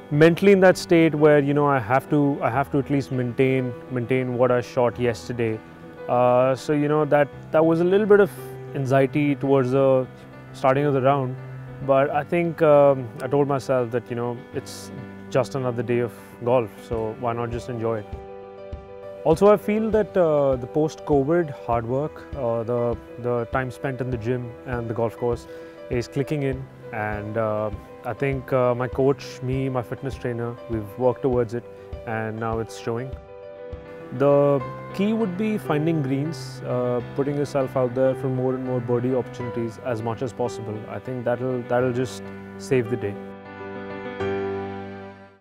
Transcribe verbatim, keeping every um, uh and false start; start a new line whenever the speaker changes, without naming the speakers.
mentally in that state where you know I have to I have to at least maintain maintain what I shot yesterday. Uh, so you know that that was a little bit of anxiety towards the starting of the round, but I think um, I told myself that you know it's just another day of golf, so why not just enjoy it. Also, I feel that uh, the post-COVID hard work, uh, the the time spent in the gym and the golf course, is clicking in, and uh, I think uh, my coach, me, my fitness trainer, we've worked towards it, and now it's showing. The key would be finding greens, uh, putting yourself out there for more and more birdie opportunities as much as possible. I think that'll that'll just save the day.